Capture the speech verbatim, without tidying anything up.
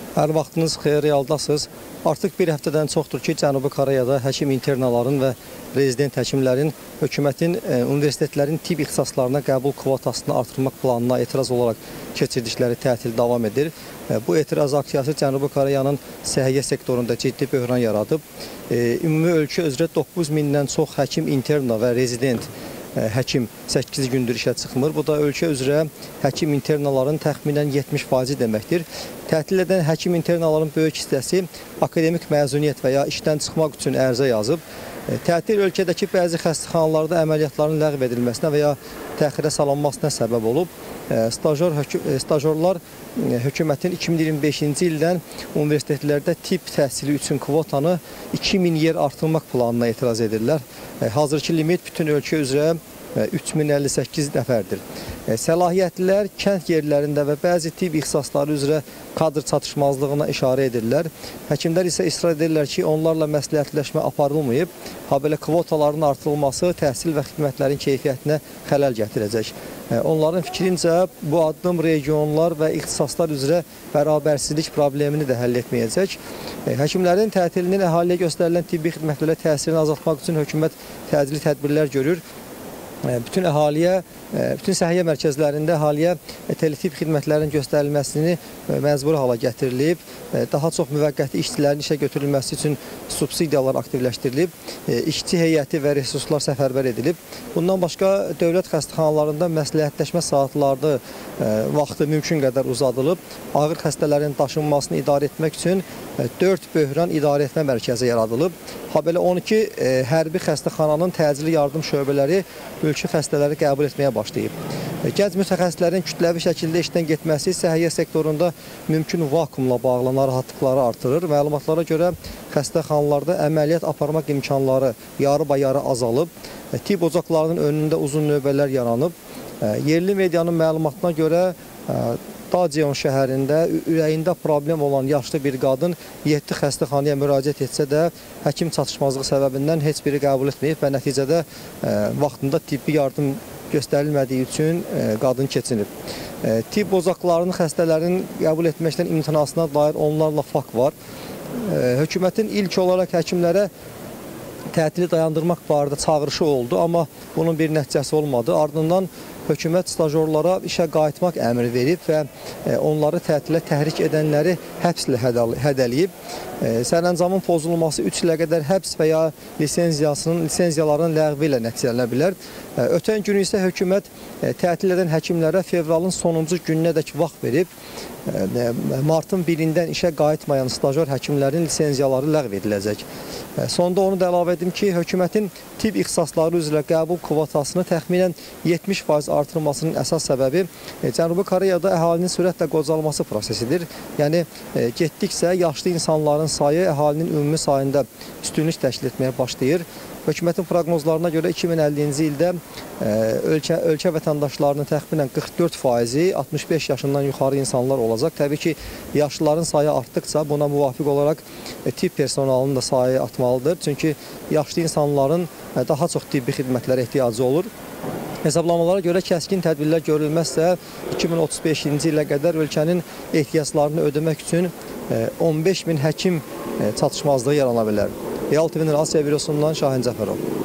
Hər vaxtınız xeyir, realdasınız. Artıq bir həftədən çoxdur ki, Cənubi Koreyada həkim internaların və rezident həkimlərin hökumətin e, universitetlərin tibb ixtisaslarına qəbul kvotasını artırmaq planına etiraz olaraq keçirdikləri tətil davam edir. E, bu etiraz aksiyası Cənubi Koreyanın səhiyyə sektorunda ciddi böhran yaradıb. E, ümumi ölkə üzrə doqquz mindən çox həkim interna və rezident həkim səkkiz gündür işə çıxmır. Bu da ölkə üzrə həkim internaların təxminən yetmiş faizi deməkdir. Tətil edən həkim internaların böyük hissəsi akademik məzuniyyət və ya işdən çıxmaq üçün ərizə yazıb. Tətil ölkədəki bəzi xəstəxanalarda əməliyyatların ləğv edilməsinə və ya təxirə salınmasına səbəb olub. Stajyor, stajyorlar hökumətin iki min iyirmi beşinci ildən universitetlərdə tibb təhsili üçün kvotanı iki min yer artırmaq planına etiraz edirlər. Hazırki limit bütün ölkə üzrə üç min əlli səkkiz nəfərdir. Səlahiyyətlilər kənd yerlərində və bəzi tibb ixtisasları üzrə kadr çatışmazlığına işarə edirlər. Həkimlər isə israr edirlər ki, onlarla məsləhətləşmə aparılmayıb. Habelə kvotaların artırılması təhsil və xidmətlərin keyfiyyətinə xələl gətirəcək. Onların fikrincə bu addım regionlar və ixtisaslar üzrə bərabərsizlik problemini də həll etməyəcək. Həkimlərin tətilinin əhaliyə göstərilən tibbi xidmətlərə təsirini azaltmaq üçün hökumət təcili tədbirlər görür. Bütün əhaliyə, bütün səhiyyə mərkəzlərində əhaliyə teletibb xidmətlərinin göstərilməsini məcburi hala gətirilib. Daha çox müvəqqəti işçilərin işə götürülməsi üçün subsidiyalar aktivləşdirilib. İşçi heyəti və resurslar səfərbər edilib. Bundan başqa dövlət xəstəxanalarında məsləhətləşmə saatları vaxtı mümkün qədər uzadılıb. Ağır xəstələrin daşınmasını idarə etmək üçün dörd böhran idarə etmə mərkəzi yaradılıb. Habelə on iki hərbi xəstəxananın təcili yardım şöbələri ölkə xəstələri qəbul etməyə başlayıb. Gənc mütəxəssislərin kütləvi şəkildə işdən getməsi səhiyyə sektorunda mümkün vakuumla bağlı narahatlıqları artırır. Məlumatlara görə xəstəxanalarda əməliyyat aparmaq imkanları yarı-bayarı azalıb. Tibb ocaqlarının önündə uzun növbələr yaranıb. Yerli medianın məlumatına görə Daceon şəhərində ürəyində problem olan yaşlı bir qadın yeddi xəstəxanaya müraciət etsə də həkim çatışmazlığı səbəbindən heç biri qəbul etməyib və nəticədə vaxtında tibbi yardım göstərilmədiyi üçün qadın keçinib. Tibb ocaqlarının xəstələrin qəbul etməkdən imtinasına dair onlarla fakt var. Hökumətin ilk olaraq həkimlərə tətili dayandırmaq barədə çağırışı oldu, amma bunun bir nəticəsi olmadı. Ardından hökumət stajyorlara işə qayıtmaq əmri verib və onları tətilə təhrik edənləri həbslə hədələyib. Sərəncamın pozulması üç ilə qədər həbs və ya lisenziyasının, lisenziyaların ləğvi ilə nəticələnə bilər. Ötən gün isə hökumət tətil edən həkimlərə fevralın sonuncu gününədək vaxt verib. Martın birindən işə qayıtmayan stajyor həkimlərin lisenziyaları ləğv ediləcək. Sonda onu da əlavə edim ki, hökumətin tibb ixtisasları üzrə qəbul kvotasını təxminən yetmiş faiz artırmasının əsas səbəbi Cənubi Koreyada əhalinin sürətlə qocalması prosesidir. Yəni, getdikcə yaşlı insanların sayı əhalinin ümumi sayında üstünlük təşkil etməyə başlayır. Hökumətin proqnozlarına görə iki min əllinci ildə ölkə, ölkə vətəndaşlarının təxminən qırx dörd faizi altmış beş yaşından yuxarı insanlar olacaq. Təbii ki, yaşlıların sayı artdıqca buna müvafiq olaraq tibb personalının da sayı artmalıdır. Çünki yaşlı insanların daha çox tibbi xidmətlərə ehtiyacı olur. Hesablamalara görə kəskin tədbirlər görülməzsə iki min otuz beşinci ilə qədər ölkənin ehtiyaclarını ödəmək üçün on beş min həkim çatışmazlığı yarana bilər. Real T V-nin Asiya bürosundan Şahin Cəfərov.